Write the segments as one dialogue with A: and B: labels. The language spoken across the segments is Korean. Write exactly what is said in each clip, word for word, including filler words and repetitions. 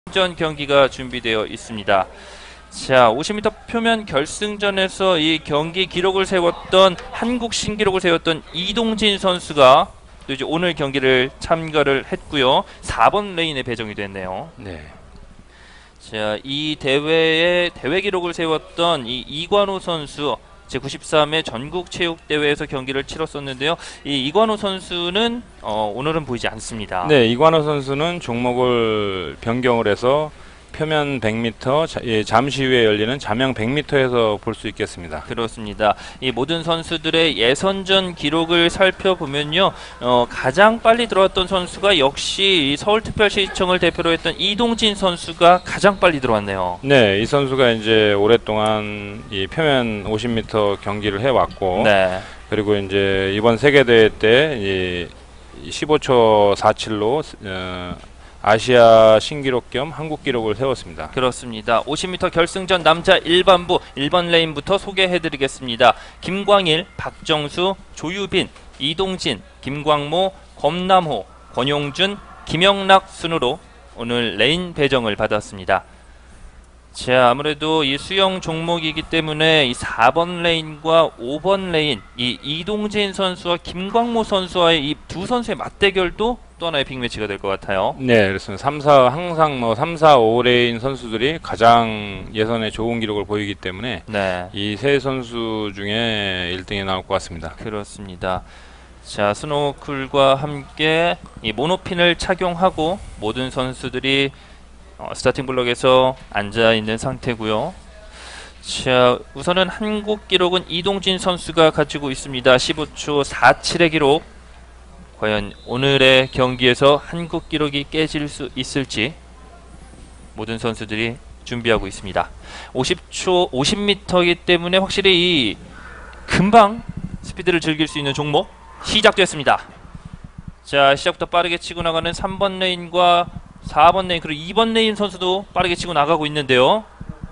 A: 전 경기가 준비되어 있습니다. 자, 오십 미터 표면 결승전에서 이 경기 기록을 세웠던 한국 신기록을 세웠던 이동진 선수가 또 이제 오늘 경기를 참가를 했고요. 사 번 레인에 배정이 됐네요.
B: 네.
A: 자, 이 대회에 대회 기록을 세웠던 이 이관호 선수 제구십삼 회 전국체육대회에서 경기를 치렀었는데요. 이 이관호 선수는 어, 오늘은 보이지 않습니다.
B: 네, 이관호 선수는 종목을 변경을 해서 표면 백 미터, 자, 예, 잠시 후에 열리는 자명 백 미터에서 볼 수 있겠습니다.
A: 그렇습니다. 이 모든 선수들의 예선전 기록을 살펴보면요, 어, 가장 빨리 들어왔던 선수가 역시 이 서울특별시청을 대표로 했던 이동진 선수가 가장 빨리 들어왔네요.
B: 네, 이 선수가 이제 오랫동안 이 표면 오십 미터 경기를 해왔고,
A: 네.
B: 그리고 이제 이번 세계대회 때 이 십오 초 사십칠로 어, 아시아 신기록 겸 한국 기록을 세웠습니다.
A: 그렇습니다. 오십 미터 결승전 남자 일반부 일 번 레인부터 소개해드리겠습니다. 김광일, 박정수, 조유빈, 이동진, 김광모, 검남호, 권용준, 김영락 순으로 오늘 레인 배정을 받았습니다. 자, 아무래도 이 수영 종목이기 때문에 이 사 번 레인과 오 번 레인, 이 이동진 선수와 김광모 선수와의 이 두 선수의 맞대결도 또 하나의 빅매치가 될 것 같아요.
B: 네, 그렇습니다. 삼, 사 항상 뭐 삼, 사, 오 레인 선수들이 가장 예선에 좋은 기록을 보이기 때문에
A: 네.
B: 이 세 선수 중에 일 등이 나올 것 같습니다.
A: 그렇습니다. 자, 스노클과 함께 이 모노핀을 착용하고 모든 선수들이 어, 스타팅 블럭에서 앉아 있는 상태고요. 자, 우선은 한국 기록은 이동진 선수가 가지고 있습니다. 십오 초 사십칠의 기록. 과연 오늘의 경기에서 한국 기록이 깨질 수 있을지 모든 선수들이 준비하고 있습니다. 오십 초 오십 미터이기 때문에 확실히 이 금방 스피드를 즐길 수 있는 종목 시작됐습니다. 자, 시작부터 빠르게 치고 나가는 삼 번 레인과 사 번 레인, 그리고 이 번 레인 선수도 빠르게 치고 나가고 있는데요.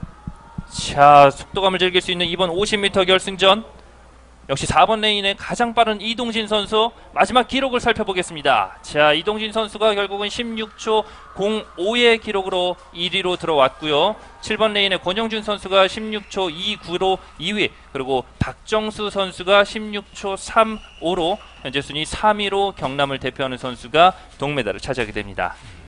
A: 자, 속도감을 즐길 수 있는 이번 오십 미터 결승전, 역시 사 번 레인의 가장 빠른 이동진 선수 마지막 기록을 살펴보겠습니다. 자, 이동진 선수가 결국은 십육 초 공오의 기록으로 일 위로 들어왔고요. 칠 번 레인의 권영준 선수가 십육 초 이십구로 이 위, 그리고 박정수 선수가 십육 초 삼십오로 현재 순위 삼 위로 경남을 대표하는 선수가 동메달을 차지하게 됩니다.